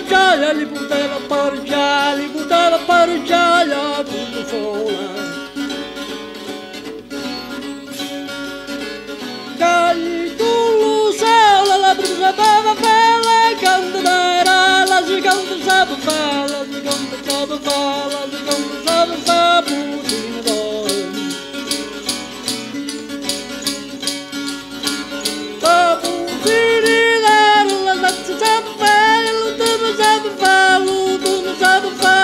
pareggiare, li poteva pareggiare tutto sola. Cagli tu lo sole, la brusa bava bella, canta d'era, la seconda sape fa, la seconda sape fa, la seconda sape fa, putina d'oro. La putina d'oro, la tazza sape fa, l'ultima sape fa, l'ultima sape fa,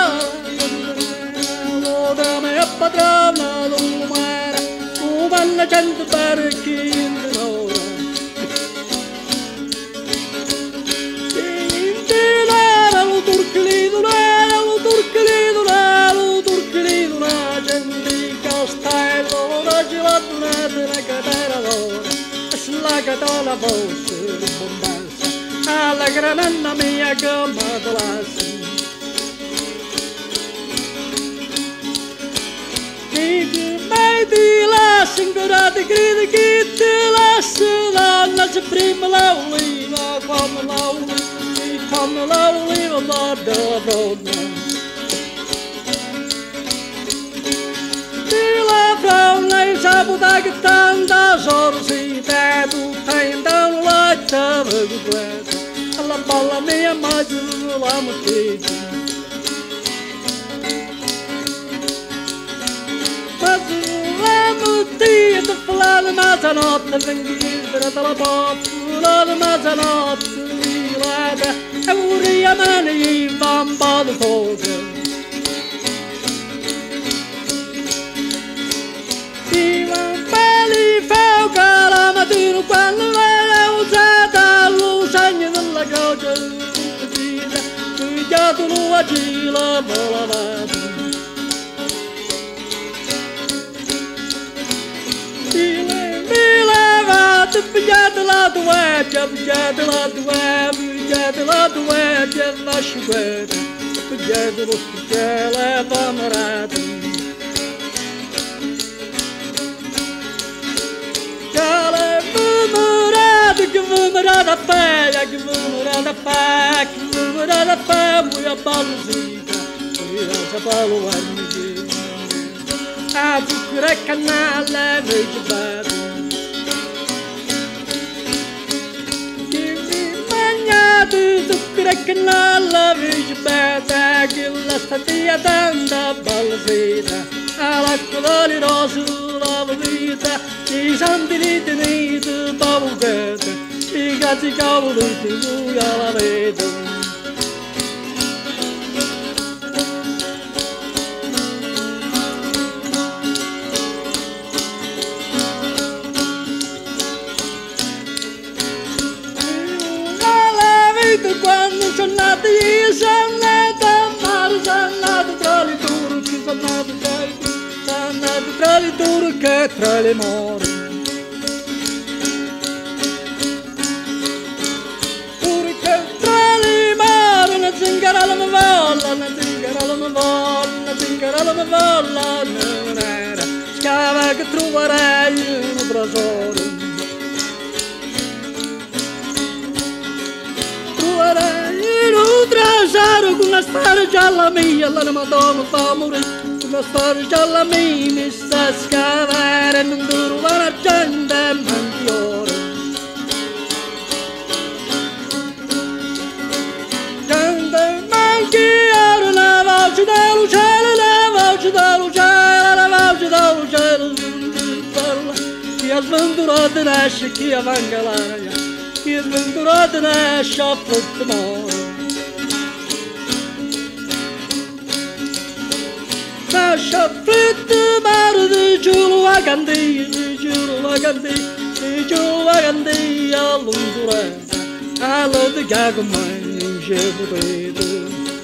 l'odame a padrona, l'umana, umana gente parecchia. La voce bombassa alla granana mia che m'adolassa. Chi mai ti lascia ancora ti grida chi ti lascia donna se prima l'oliva come l'oliva guarda la donna. Ti la fronna il sabato che tanta sorsita tutta in da un latta vegueta alla balla mia mazzu la mattina. Mazzu la mattina da fallare mezzanotte venghibra dalla poppola da mezzanotte lilata e uria mani in bamba di fuoco. Quando l'era usata l'usagna della croce pigliato la gila volavata. Mi levate pigliate la duetta, pigliate la duetta, la sciuguetta, pigliate lo spicchiere vamarate. Che vumera da fe, muia balzita, muia sapalo anni. A zucchero e cannella invece bevo. Chi mi mangiate zucchero e cannella invece bevo, che la statia tanta balzita, alla colore rosa la vita, i santi litini babuchete. I cazzi cavoli tu alla vita. Alla vita quando sono nato io sono nato a mare, sono nato tra le turche, sono nato tra le turche e tra le more. La mia volla non era scava che troverei un trasoro. Troverei un trasoro con una storia gialla mia, la Madonna fa morire, una storia gialla mia mi sa scavare, non trova la gente manchi ora. Gente manchi ora, la voce dell'uccello, la voce dell'uccello, chi ha sventurato nasce, chi ha vangalaya, chi ha sventurato nasce a frutto moro. Nasce a frutto moro di giuro a candì, di giuro a candì, di giuro a candì all'undurata, allo di gago mai in jebudedo.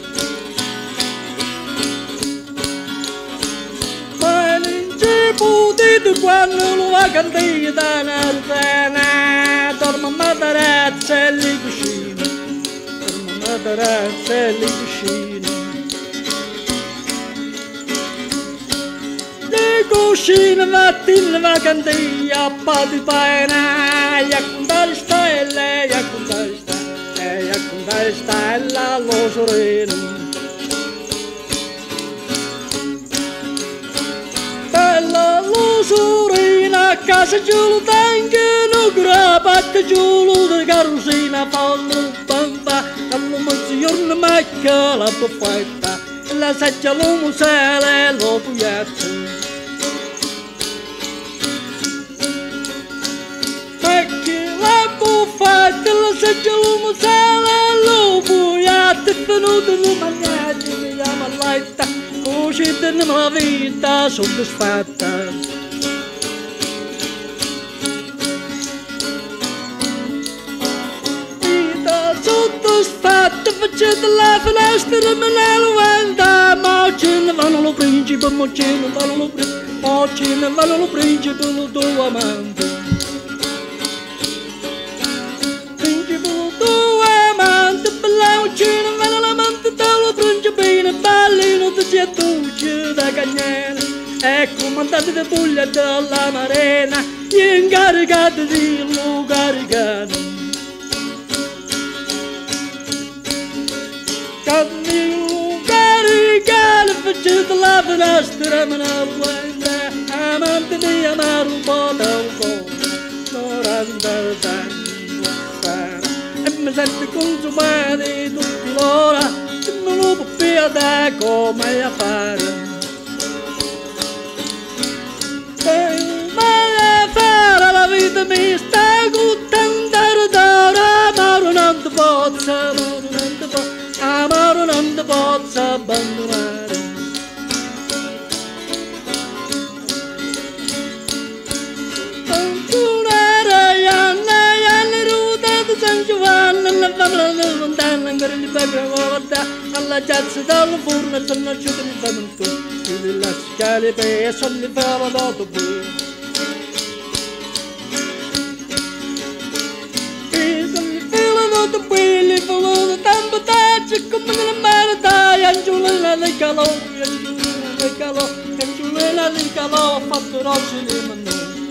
Putito quando lo va candida nel bene, dorma materezza e li vicino, dorma materezza e li vicino. Di cuscina mattina va candida, pa di paena, e a contare stelle, e a contare stelle, e a contare stelle, lo so sorella. Bella lusurina, a casa giù tengo, non grapate giù, la carrozzina fa un bamba, alla mezzogiorno macchia la buffetta, la saggia l'uomo sale lo puglietto. La saggia l'uomo sale lo puglietto, venuto non mangiate, mi chiama laita, uscite nella vita soddisfatta. Soddisfatta, facete la finestra, me ne lo venda, ma ce ne vanno lo principe, ma ce ne vanno lo principe, ma ce ne vanno lo principe, lo tuo amante. Principe, lo tuo amante, bella, ce ne vanno l'amante, te lo principino, bellino, ti sia dolce da cagnere, e comandante di puglia della marina, incaricati di lo caricano. Caricare facendo la finestra, me ne guarda, amante di amare un po' da un po', non andare sempre, e mi sento consumare tutti l'ora, e non lo può più come a fare. Vai a fare la vita mi sta guttando d'ora, ma non ti posso, amaro non ti posso abbandonare. Abbandonare anni ruotate San Giovanni, la famiglia lontana, ancora di Bagra guarda, alla piazza dal forno sono asciutti di famiglia, chiudi la scala e sono di fare dato qui. Quelli follow tempo taci come la merda, Angiolina di calò, Angiolina di calò, fatto rossi di manno.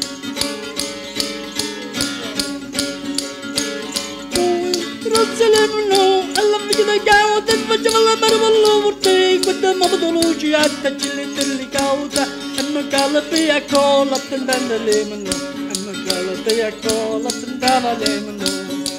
Rossi di manno, alla fine del cavo, ti faceva la barba per te, quando mi vedo luci a te, ci li telli cauta, e non cala via cola, tendendo le manno, e non cala via cola, tendava le manno.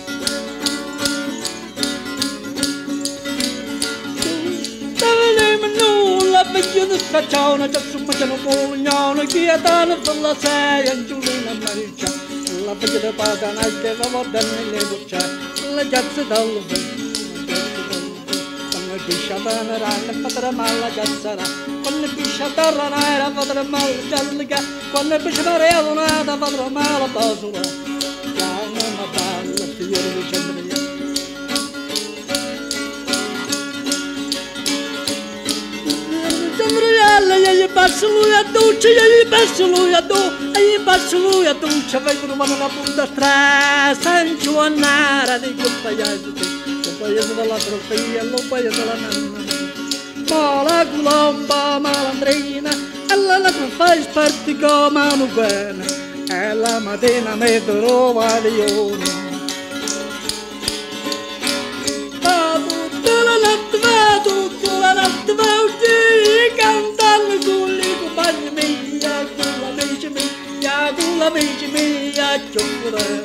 Vecchio di scaccione, già su mangiano polignone, chi è tanto per la sei, Angiolina Mariccia, la vecchia di pagana che va a bene le bocce, la giazza dal vento, quando piscia bene rana, fattere male gazzara, quando piscia terra era fattere male giallica, quando piscia marellonata fattere male basura, la mamma balla, figlio di Cendria. Gli passo lui a dolce, gli passo lui a dolce, gli passo lui a dolce, vedono una punta strada, San Giovanara di quel paese della trofia, lo paese della nanna. Ma la colomba malandrina, e la fai sparti come una buona, e la mattina mi trova leone. Tutta la notte va uscire, cantando con le compagne mia, con l'amici mia, giocare.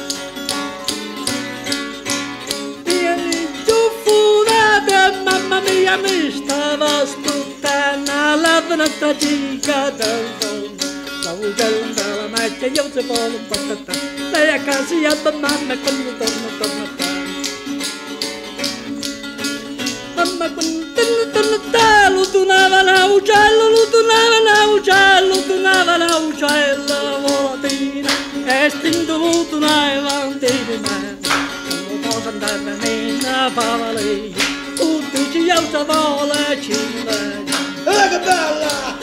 Vieni giuffurata, mamma mia, mi stava ascoltando, la venuta cica del fondo. Stavo giocando alla macchia, io se voglio un patata, lei a casa e a mamma quando torna a te. Mamma quando l'utunava l'ucello, volatina, e stinto l'utunava un di me, non posso andare a fare lei, tutti ci alza vola ci vede. Che bella!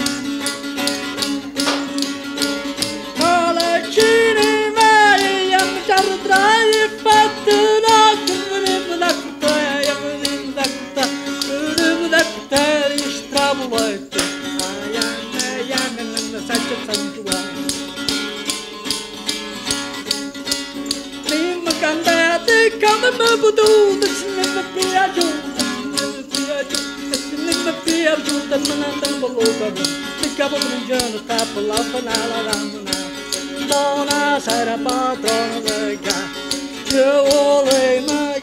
Vola ci ne vai, a mangiare tra i fatti, no, che veniva da cuttare, veniva da cuttare, stravolette. San Giovanni. Prima cantate come mi potute, se ne mi piaciuta. terminando beloca, ficava brinjando, tapa lá, panela, ramana. Dona Sara, patrona de cá, eu olhei na